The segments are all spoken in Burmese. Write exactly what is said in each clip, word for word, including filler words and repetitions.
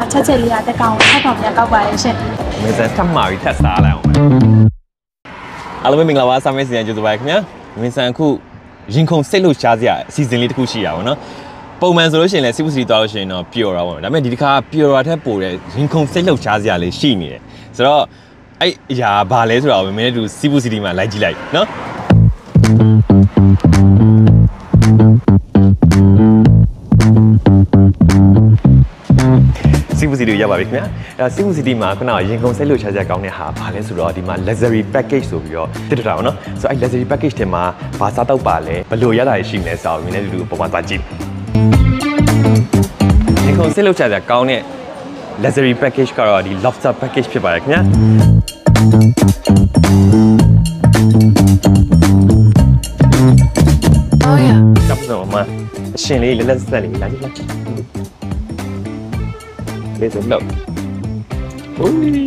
ချက်ချက်လေးကတကောင်ဆက်ကောင်ပြကောက်ပါတယ်ရှင်မင်းစံထပ်မှာပြီးထပ်စားလိုက်အောင်အားလုံးမင်္ဂလာပါဆာမင်းစီရန်ကျိုးစပါခင်ဗျာမင်းစံအခုရင်ခုန်စိတ်လှုပ်ရှားစရာအစီအစဉ်လေးတစ်ခုရှိရပါတော့နော်ပုံမှန်ဆိုလို့ရှိရင်လည်းစီပူစီသွားလို့ရှိရင်တော့ပျော်တာပေါ့နော်ဒါပေမဲ့ဒီတစ်ခါပျော်တာထက်ပိုတဲ့ရင်ခုန်စိတ်လှုပ်ရှားစရာလေးရှိနေတယ်ဆိုတော့အဲ့အရာဘာလဲဆိုတာကိုမင်းတို့စီပူစီတီမှာလိုက်ကြည့်လိုက်နော်စီပူစီတီရောက်ပါပြီခင်ဗျာအဲစီပူစီတီမှာခုနကရင်ကုန်စိတ်လှုပ်ရှားစရာကောင်းတဲ့ဟာဘာလဲဆိုတော့ဒီမှာ luxury package ဆိုပြီးတော့တစ်ထတာပေါ့နော်ဆိုတော့အဲ့ luxury package ထဲမှာဘာစားတော့ပါလဲဘယ်လိုရတာရှိမလဲဆိုတော့မင်းတို့ပုံမှန်သွားကြည့်ရင်ကုန်စိတ်လှုပ်ရှားစရာကောင်းတဲ့ luxury package ကတော့ဒီ lobster package ဖြစ်ပါတယ်ခင်ဗျာOh yeah တပ်ဆုံးမှာအရှင်လေးလက်လက်ဆက်လေးလာကြည့်လာလေးစလို့โอ้ย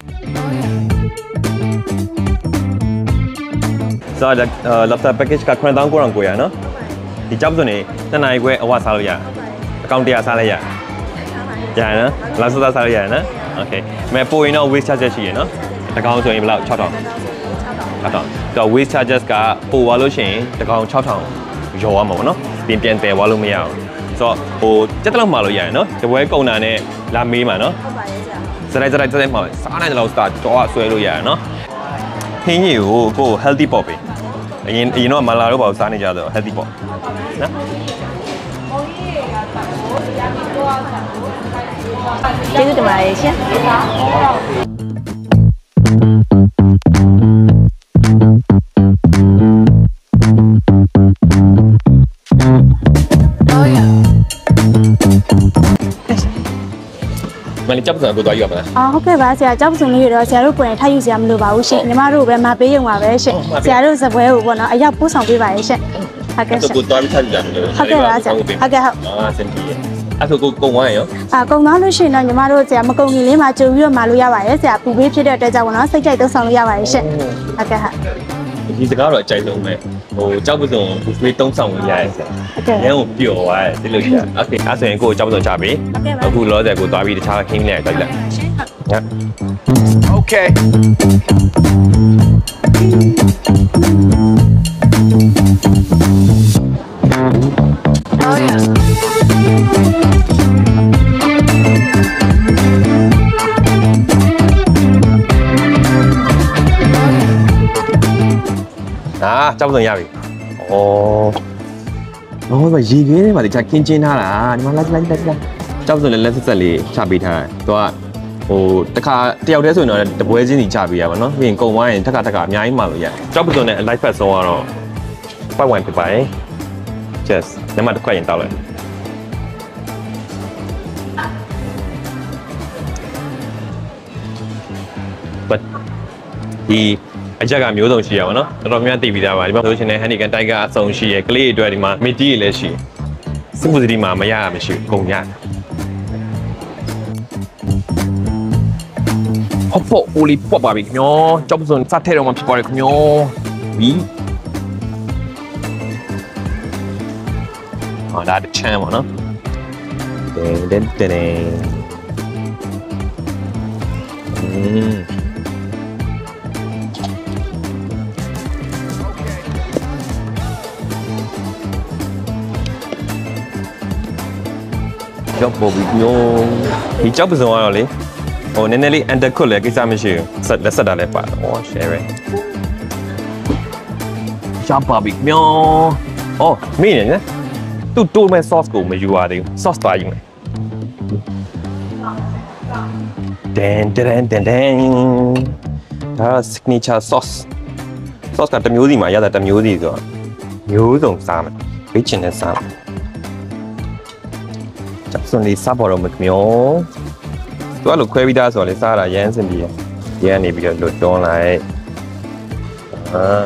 ဆိုတော့ lobster package ကခုနှစ်သောင်းကိုးထောင်ကိုရနော်ဒီကြောက်စုံနေနှစ်နာရီခွဲအဝစားလို့ရအကောင့်တရားစားလိုက်ရရရနော်လောက်စားစားလို့ရနော်โอเคမဲပိုရင်တော့ waste charges ရှိရနော်တကောင်ဆိုရင်ဘယ်လောက်၆ထောင်၆ထောင်တော့ waste charges ကပိုသွားလို့ရှိရင်တကောင်၆ထောင်ရောရမှာပေါ့နော်ပြင်ပြန်တယ်သွားလို့မရအောင်ဆိုတော့ဟိုတက်တလောက်မှာလို့ရရနော်တပွဲကုန်တာနဲ့လာမေးမှာနော်ဟုတ်ပါတယ်ဆရာစရိုက်စရိုက်စရိုက်မှာစားနိုင်တယ်လို့စတာတော့ဆွဲလို့ရရနော်ဟင်းကြီးကိုကို healthy pop ပဲအရင်အရင်တော့မလာတော့ဘာလို့စားနေကြတော့ healthy pop နော်ကျေးဇူးတင်ပါတယ်ရှင်မလေးကြောက်စုံကိုသွားယူရမလားအော်ဟုတ်ကဲ့ပါဆရာကြောက်စုံလေးတော့ဆရာတို့ကိုယ်တိုင်ထားယူစရာမလိုပါဘူးရှင်ညီမတို့ပဲမပေးရုံပါပဲရှင်ဆရာတို့စပွဲကိုပေါ့နော်အရောက်ပို့ဆောင်ပေးပါရဲ့ရှင်ဟုတ်ကဲ့ရှင်ကိုသွားပြီးထားယူကြတယ်ဟုတ်ကဲ့ပါဆရာဟုတ်ကဲ့ဟုတ်အာစင်တီအဲ့ဆိုကိုကုံဝိုင်းရောအာကုံသွားလို့ရှိရင်တော့ညီမတို့ဆရာမကုံကြီးလေးမှာကြုံပြီးတော့မာလို့ရပါတယ်ဆရာပူပေးဖြစ်တဲ့အတွက်ကြောင့်ပေါ့နော်စိတ်ကြိုက်သုံးဆောင်လို့ရပါတယ်ရှင်ဟုတ်ကဲ့ဟုတ်ဒီစကားတော့အကြိုက်ဆုံးပဲဟိုကြောက်ပစုံဘူဖေးသုံးဆောင်လို့ရတယ်ဆရာဟုတ်ကဲ့ရန်ကိုပျော်သွားတယ်သိလို့ရှိတာโอเคအဲ့ဆိုရင်ကိုကြောက်ပစုံချပေးအခုလောဆယ်ကိုသွားပြီးတခြားခင်းလိုက်တိုက်လိုက်ဟုတ် Okay Oh yeahအာကြောက်စုံရပြီ။အော်။ဟောဆိုရေခဲထဲမှာတခြားခင်းချင်းထားတာဒီမှာလိုက်လိုက်လိုက်လိုက်ကြောက်စုံလည်းလက်ဆက်ဆက်လေးချပေးထားတယ်။သူကဟိုတခါတယောက်တည်းဆိုရင်တော့တပွဲချင်းစီချပေးရပါတော့။ပြီးရင်ကုံသွားရင်ထက်ကထက်ကအများကြီးမှလို့ရ။ကြောက်စုံနဲ့ live fat ဆုံးကတော့ပိုက်ဝိုင်ဖြစ်ပါတယ်။ Just နမတစ်ခွက်ရင်တောက်လိုက်။but ဒီအချက်ကမျိုးစုံရှိရပါတော့တော်တော်များများတည်ပြီးသားပါဒီမှာဆိုလို့ရှိရင်ဟန်နီကန်တိုက်ကအစုံရှိရကလေးတွေအတွက်ဒီမှာမီတီတွေလည်းရှိစစ်မှုစတီမှာမရရမရှိဘူးကုန်ရတယ်ဟောဖို့အိုလီပေါ့ပါပြီခင်ဗျာကြောက်စုံစတဲ့တော့မှဖြစ်ပါတယ်ခင်ဗျာဘီဟောဒါတချမ်းပါနော်တဲတဲတဲอืมကြောက်ပေါ်ပြီးညိုဒီကြောက်ပစုံကတော့လေဟိုနည်းနည်းလေး undercook လည်းကိစ္စမရှိဘူးဆက်လက်ဆက်တာလည်းပါတယ်ဟော share ပဲကြောက်ပါပြီးညိုအော်မင်းเนี่ยသူ့တိုးမဲ့ sauce ကိုမယူရသေးဘူး sauce သွားယူမယ်ဒန်ဒန်ဒန်ဒန်ဒါ signature sauce sauce ကတစ်မျိုးစီမှာရတာတစ်မျိုးစီဆိုတော့မျိုးစုံစားမယ်ဘေးချင်တဲ့စားမယ်စွန်လေးစားပေါ်တော့မမျောသူကလို့ခွဲပြီးသားဆိုတော့လေစားတာရမ်းစင်ပြီးရမ်းနေပြီးတော့လွတ်တွန်းလိုက်အာ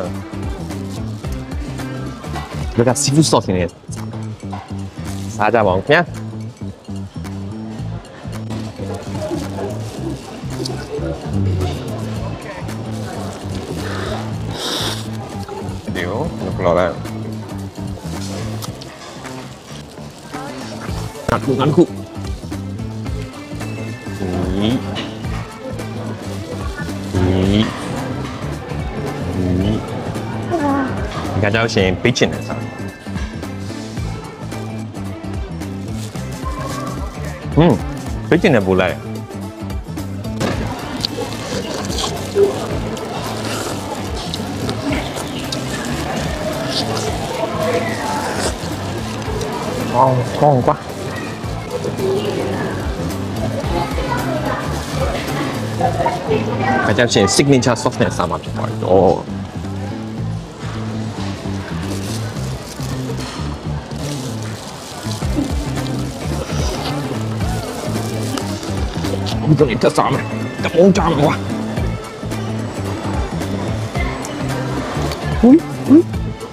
ဒီက seafood sauce နဲ့စားကြပါဦးခင်ဗျာဒီကိုလောက်လာငါခုငါခု咦咦咦，你看，就先背起来啥？嗯，背起来不赖。哦，好瓜。大家先 signature softness sama juga. Oh. Itu ni tersama. Tak mau jam wah. Ui, ui.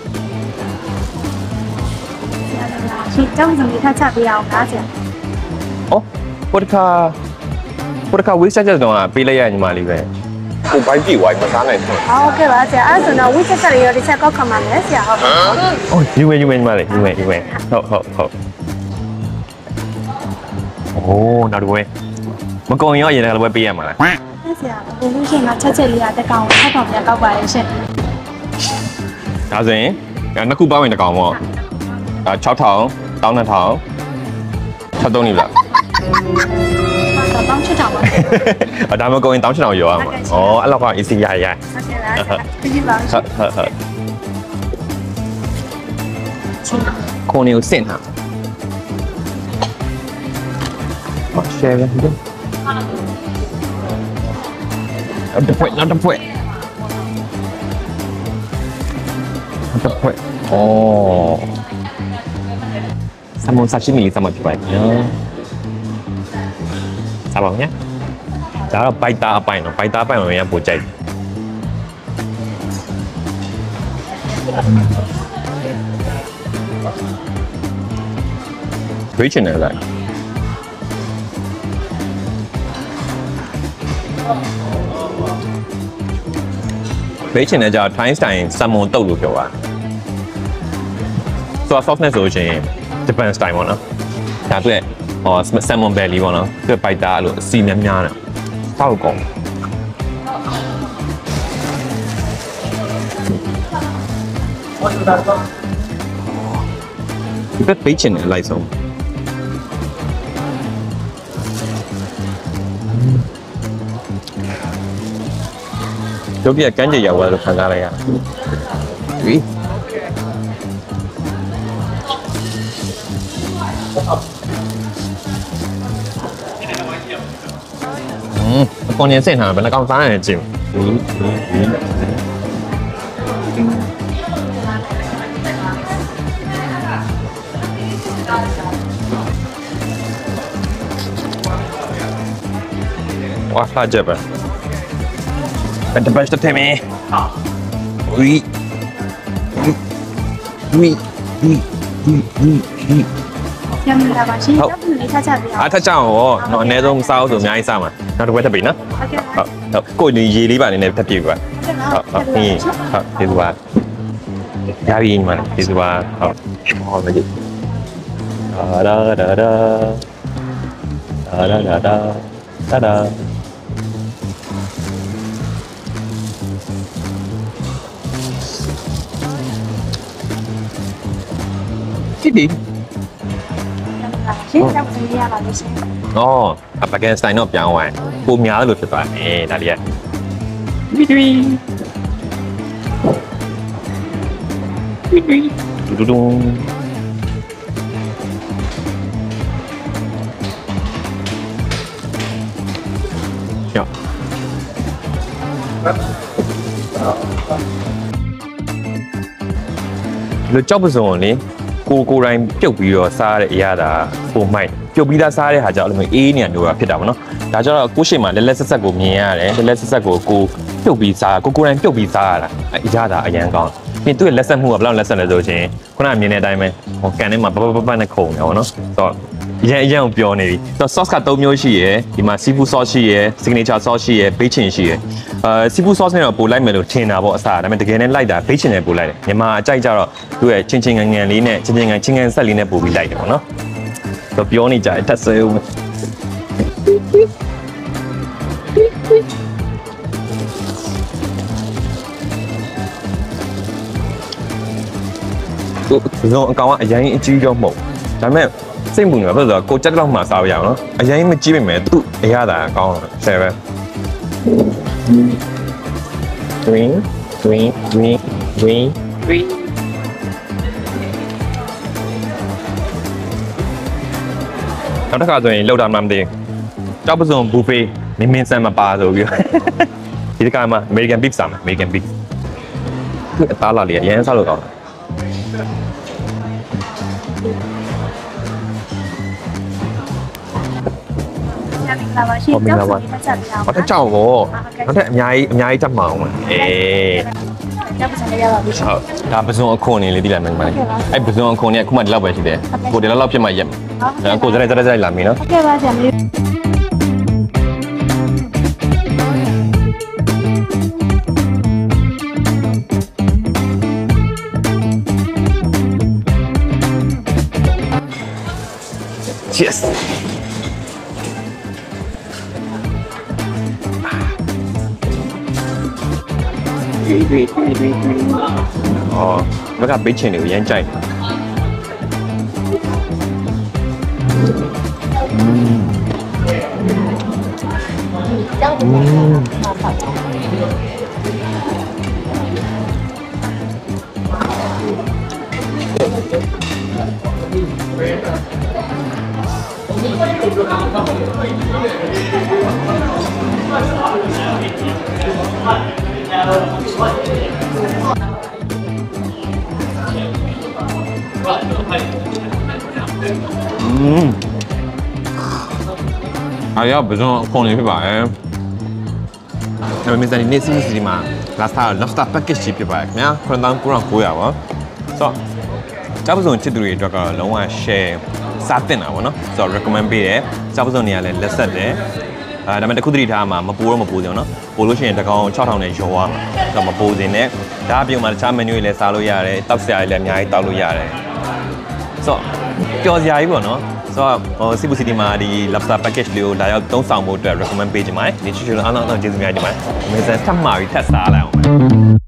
ဒီကြောင့်ဒီထပ်ချက်ပြအောင်လားဆရာ Oh, ဘုဒ္ဓခါဘုဒ္ဓခါဝိဆက်ချက်တော့ပေးလိုက်ရညီမလေးပဲကိုဘိုက်ပြေဝိုင်းမစားနိုင်ဘူးဟုတ်ကဲ့ပါဆရာအဲ့ဆိုတော့ဝိချက်ချက်လေးရောဒီချက်ကောက်ခံပါမယ်ဆရာဟုတ်ကဲ့ Oh, ယူမယ်ယူမယ်ညီမလေးယူမယ်ယူမယ်ဟုတ်ဟုတ်ဟုတ် Oh, နောက်တစ်ပွဲမကုန်ရောအရင်ကလည်းပေးရမှာလားဆရာဘယ်လိုရှင်ကချက်ချက်လေးကတကောင်ဆက်ကောင်ပြကောက်ပါရဲ့ရှင်ဒါဆိုရင်နှစ်ခုပေါင်းရင်တစ်ကောင်ပေါ့ဒါ၆ထောင်တောင်းနှစ်ထောင်၆သုံးနေပြီလားတော့တောင်းချစ်တောင်ပါအဒါမှကုန်ရင်တောင်းချင်အောင်ရောရမှာ။အော်အဲ့လောက်က easy ရရဟုတ်ကဲ့ပါဆရာဒီပါဟုတ်ဟုတ်ဟုတ်ခုန်နေကိုစင့်ထား။ဟော share ရပြီ။နောက်တစ်ဖွဲ့နောက်တစ်ဖွဲ့နောက်တစ်ဖွဲ့။အော်ဆာမွန်ဆာရှိမီဆာမွန်ပြပါနော်။စားပါဦးည။ဒါတော့ပိုက်တာအပိုင်နော်ပိုက်တာအပိုင်ကိုရပို့ကြိုက်ဝေးချင်တယ်လားဝေးချင်တယ်ကြာ Thai style ဆာမွန်တုပ်လို့ပြောပါဆိုတော့ softness ဆိုရင် Japan style ပေါ့နော်ဒါတွေ့ဟော salmon belly ပေါ့နော်သူပိုက်တာအဲ့လိုအစီများများတယ်ဆောက်ကောင်းဒီဘက်ပေးချင်တယ်လိုက်ဆုံးတို့ပြကန်းကြေရောက်သွားလို့ခံစားလိုက်ရပြီ嗯，过年现场本来刚翻来进。嗯嗯嗯。哇，辣椒吧？เป็นตัวเป็นตัวเทมีอุ้ยอุ้ยอุ้ยอุ้ยอุ้ยอุ้ยရမလာပါရှင်ကြောက်ဒီထပ်ချက်ပြအောင်အားထက်ကြအောင်ရောနော်အနည်းဆုံးစားအောင်ဆိုအများကြီးစားမှာနောက်တစ်ပွဲထပ်ပြီနော်ဟုတ်ကဲ့ပါဟုတ်ဟုတ်ကိုယ်ညီရေးလေးပါနေနဲ့ထပ်ပြေကွာဟုတ်ဟုတ်ဒီဟုတ်ဒီကွာရပြီညီမလေးဒီကွာဟုတ်ဟောမကြည့်ဒါဒါဒါဒါဒါဒါဒါဒါဒါဒီဒီရှင်ကြောက်ဒီရပါလို့ရှင်အော်အပကန်စတိုင်တော့ပြောင်းသွားပုံများလို့ဖြစ်သွားတယ်ဒါလေးကဝီဒီဝီဒီဒူဒူယောလူကြောက်ပစုံလေကိုကိုတိုင်းပြုတ်ပြီးတော့စားရတဲ့အရာတာပုံမိုက်ပြုတ်ပြီးသားစားတဲ့ဟာကြောင့်အဲ့လိုမျိုးအေးနေရမျိုးတာဖြစ်တာပေါ့နော်ဒါကြောင့်ကိုရှိမှလက်လက်ဆက်ဆက်ကိုမြင်ရတယ်လက်လက်ဆက်ဆက်ကိုကိုပြုတ်ပြီးစားကိုကိုတိုင်းပြုတ်ပြီးစားရတာအရာတာအရန်ကောင်းပြင်သူ့ရဲ့လက်ဆက်မှုကဘယ်လောက်လက်ဆက်လဲဆိုရင်ခုနကမြင်တဲ့အတိုင်းပဲဟိုကန်ထဲမှာပပပပနဲ့ခုံနေပါတော့နော်ဆိုတော့ရန်ရန်ကိုပြောနေပြီဆိုတော့ sauce ကသုံးမျိုးရှိရယ်ဒီမှာ seafood sauce ရှိရယ် signature sauce ရှိရယ် bacon ရှိရယ်အာ seafood sauce နဲ့တော့ပို့လိုက်မယ်လို့ထင်တာပေါ့အစားဒါပေမဲ့တကယ်နဲ့လိုက်တာ bacon နဲ့ပို့လိုက်တယ်မြန်မာအကြိုက်ကြတော့သူ့ရဲ့ချင်းချင်းငန်ငန်လေးနဲ့ချင်းချင်းငန်ချင်းငန်ဆက်လေးနဲ့ပို့ပြီးလိုက်တယ်ပေါ့နော်ဆိုတော့ပြောနေကြအတက်ဆွဲဦးဒီတော့အကောင်ကအရင်အကြီးတော့မဟုတ်ဒါပေမဲ့စိတ်ဝင်တာဆိုတော့ကိုချက်တော့မှစားရအောင်နော်အရင်မကြီးပေမဲ့သူ့အရသာအကောင်းဆယ်ပဲ green green green green green နောက်တစ်ခါဆိုရင်လောက်တာမှမသိကြောက်ပစုံဘူဖေးမင်းမင်းဆန်မပါဆိုပြီးဒီတစ်ခါမှာ American beef စားမယ် American beef ဒီအသားလာလေးအရင်စားလို့ကောင်းတယ်လာပါရှင်ကြောက်စီမချက်ပြအောင်ဘာတစ်ကြောက်ကိုနောက်ထပ်အများကြီးအများကြီးတက်မအောင်အေးကြောက်ပစံလေးရပါပြီဟုတ်ဒါပစုံအခုနေလေးတိလာမယ်မလေးအဲ့ပစုံအခုနေအခုမှဒီလောက်ပဲရှိတယ်ကိုဒီလောက်လောက်ဖြစ်မှရက်အဲ့ကိုစရိုက်စရိုက်စရိုက်လာမီနော်ဟုတ်ကဲ့ပါဆရာမလေး Yes. Oh, ဘက်ကဘေးချင်တွေကိုရမ်းကြိုက်တယ်อืมအားရပစုံခုံနေဖြစ်ပါတယ်ဒါပေမဲ့စနေနေ့စီစီဒီမှာ last lobster package ကြီးဖြစ်ပါတယ်ခင်ဗျာခုနတောင်းကိုရောကိုရပါဆိုတော့ကြောက်ပစုံချစ်သူတွေအတွက်ကတော့လုံးဝ share စားတင်တာပေါ့နော်ဆိုတော့ recommend ပေးတယ်ကြောက်ပစုံတွေကလည်းလက်ဆက်တယ်အဲဒါပေမဲ့တခုတည်းထားမှာမပိုးတော့မပိုးစင်နော်ပိုးလို့ရှိရင်တကောင်၆ထောင်နဲ့ရောသွားမှာဆိုတော့မပိုးစင်နဲ့ဒါအပြင်မှာတခြား menu တွေလည်းစားလို့ရတယ်တောက်စရာတွေလည်းအများကြီးတောက်လို့ရတယ်ဆိုတော့ပျော်စရာကြီးပေါ့နော်ဆိုတော့ဟို Cebu City မှာဒီ lobster package လေးကိုလာရောက်သုံးဆောင်ဖို့အတွက် recommend ပေးချင်ပါတယ်ဒီချီချီလုံးအားလုံးကျေးဇူးများတင်ပါတယ်အမေဆန်ထပ်မှာပြီးထပ်စားလိုက်အောင်